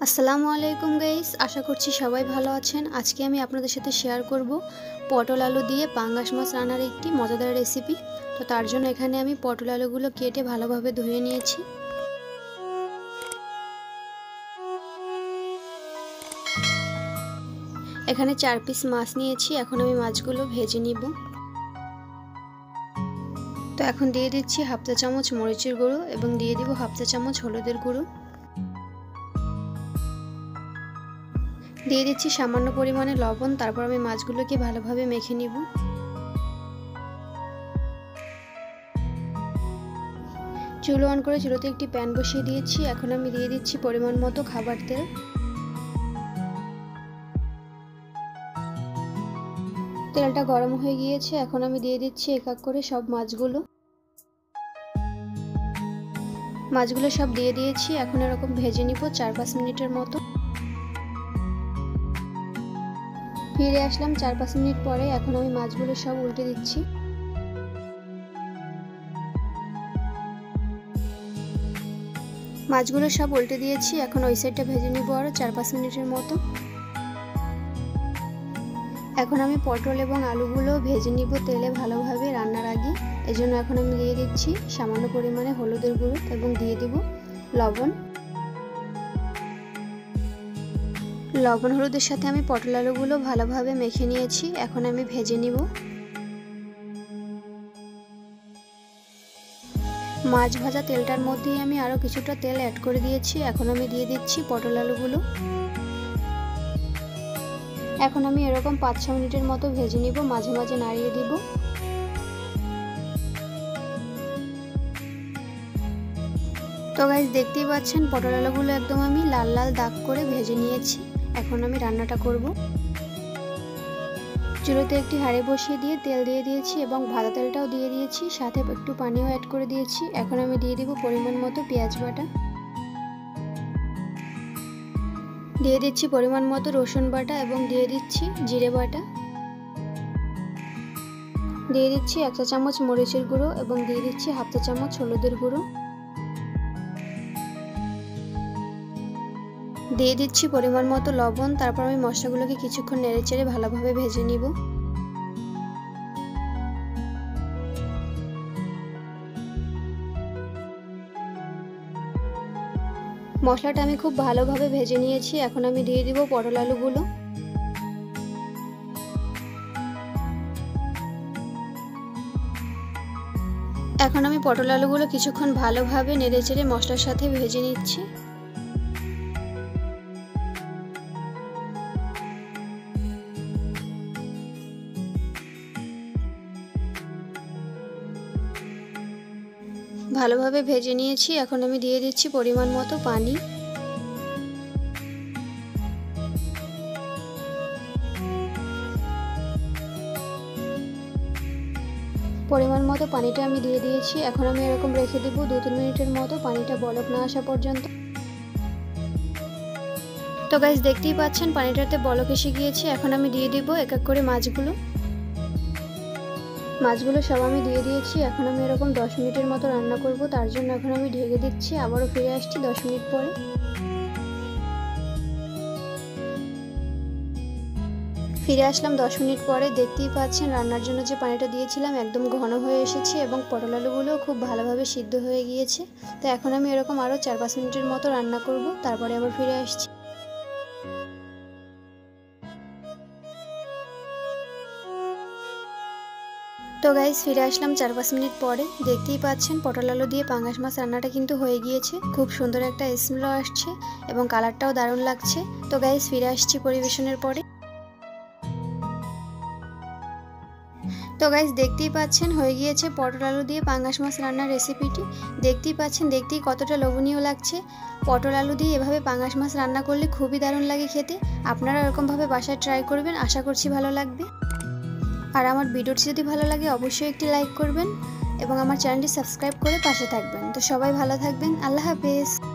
আসসালামু আলাইকুম গাইস, আশা করছি সবাই ভালো আছেন। আজকে আমি আপনাদের সাথে শেয়ার করব পটল আলু দিয়ে পাঙ্গাস মাছ রান্নার একটি মজাদার রেসিপি। তো তার জন্য এখানে আমি পটল আলুগুলো কেটে ভালোভাবে ধুয়ে নিয়েছি। এখানে 4 পিস মাছ নিয়েছি। এখন আমি মাছগুলো ভেজে নিব। তো এখন দিয়ে দিচ্ছি হাফ চা চামচ মরিচের গুঁড়ো এবং দিয়ে দিব হাফ চা চামচ হলুদের গুঁড়ো। দিয়ে দিচ্ছি সামান্য পরিমাণে লবণ। তারপর আমি মাছগুলোকে ভালোভাবে মেখে নিব। চুলো অন করে চুলোতে একটি প্যান বসিয়ে দিয়েছি। এখন আমি দিয়ে দিচ্ছি পরিমাণ মতো খাবার তেল। তেলটা গরম হয়ে গিয়েছে। এখন আমি দিয়ে দিচ্ছি এক এক করে সব মাছগুলো সব দিয়ে দিয়েছি। এখন এরকম ভেজে নিব 4-5 মিনিটের মতো। ফিরে আসলাম 4-5 মিনিট পরে। এখন আমি মাছগুলো সব উল্টে দিচ্ছি। মাছগুলো সব উল্টে দিয়েছি। এখন ওই সাইডটা ভেজে নিব আরও 4-5 মিনিটের মতো। এখন আমি পটল এবং আলুগুলো ভেজে নিব তেলে ভালোভাবে রান্নার আগে। এজন্য এখন আমি দিয়ে দিচ্ছি সামান্য পরিমাণে হলুদের গুঁড়ো এবং দিয়ে দিব লবণ হলুদের সাথে আমি পটল আলুগুলো ভালোভাবে মেখে নিয়েছি। এখন আমি ভেজে নিব। মাছ ভাজা তেলটার মধ্যেই আমি আরও কিছুটা তেল অ্যাড করে দিয়েছি। এখন আমি দিয়ে দিচ্ছি পটল আলুগুলো। এখন আমি এরকম 5-6 মিনিটের মতো ভেজে নিব, মাঝে মাঝে নাড়িয়ে দিব। তো গাইস, দেখতেই পাচ্ছেন পটল আলুগুলো একদম আমি লাল লাল দাগ করে ভেজে নিয়েছি। এখন আমি রান্নাটা করব। চুলোতে একটি হাঁড়ি বসিয়ে দিয়ে তেল দিয়ে দিয়েছি এবং ভাজা তেলটাও দিয়ে দিয়েছি, সাথে একটু পানিও অ্যাড করে দিয়েছি। এখন আমি দিয়ে দিব পরিমাণ মতো পেঁয়াজ বাটা, দিয়ে দিচ্ছি পরিমাণ মতো রসুন বাটা এবং দিয়ে দিচ্ছি জিরে বাটা, দিয়ে দিচ্ছি 1 চা চামচ মরিচের গুঁড়ো এবং দিয়ে দিচ্ছি হাফ চা চামচ হলুদের গুঁড়ো, দিয়ে দিচ্ছি পরিমাণ মতো লবণ। তারপর আমি মশলাগুলোকে কিছুক্ষণ নেড়েচেড়ে ভালোভাবে ভেজে নিব। মশলাটা আমি খুব ভালোভাবে ভেজে নিয়েছি। এখন আমি দিয়ে দিব পটল আলুগুলো। এখন আমি পটল আলুগুলো কিছুক্ষণ ভালোভাবে নেড়েচেড়ে মশলার সাথে ভেজে নিচ্ছি। ভালোভাবে ভেজে নিয়েছি। এখন আমি দিয়ে দিচ্ছি পরিমাণ মতো পানি। পরিমাণ মতো পানিটা আমি দিয়ে দিয়েছি। এখন আমি এরকম রেখে দেব 2-3 মিনিটের মতো, পানিটা বলক না আসা পর্যন্ত। তো গাইস, দেখতেই পাচ্ছেন পানিটাতে বলক এসে গিয়েছে। এখন আমি দিয়ে দিব এক এক করে মাছগুলো সব আমি দিয়ে দিয়েছি। এখন আমি এরকম 10 মিনিটের মতো রান্না করব। তার জন্য এখন আমি ঢেকে দিচ্ছি। আবারও ফিরে আসছি 10 মিনিট পরে। ফিরে আসলাম 10 মিনিট পরে। দেখতেই পাচ্ছেন রান্নার জন্য যে পানিটা দিয়েছিলাম একদম ঘন হয়ে এসেছে এবং পটল আলুগুলোও খুব ভালোভাবে সিদ্ধ হয়ে গিয়েছে। তো এখন আমি এরকম আরও 4-5 মিনিটের মতো রান্না করব, তারপরে আবার ফিরে আসছি। তো গাইস, ফিরে আসলাম 4-5 মিনিট পরে। দেখতেই পাচ্ছেন পটল আলু দিয়ে পাঙ্গাস মাছ রান্নাটা কিন্তু হয়ে গিয়েছে। খুব সুন্দর একটা স্মেলও আসছে এবং কালারটাও দারুণ লাগছে। তো গাইস, ফিরে আসছি পরিবেশনের পরে। তো গাইস, দেখতেই পাচ্ছেন হয়ে গিয়েছে পটল আলু দিয়ে পাঙ্গাস মাছ রান্নার রেসিপিটি। দেখতেই পাচ্ছেন দেখতেই কতটা লোভনীয় লাগছে। পটল আলু দিয়ে এভাবে পাঙ্গাস মাছ রান্না করলে খুবই দারুণ লাগে খেতে। আপনারা এরকমভাবে বাসায় ট্রাই করবেন, আশা করছি ভালো লাগবে। আর আমার ভিডিওটি যদি ভালো লাগে অবশ্যই একটি লাইক করবেন এবং আমার চ্যানেলটি সাবস্ক্রাইব করে পাশে থাকবেন। তো সবাই ভালো থাকবেন। আল্লাহ হাফেজ।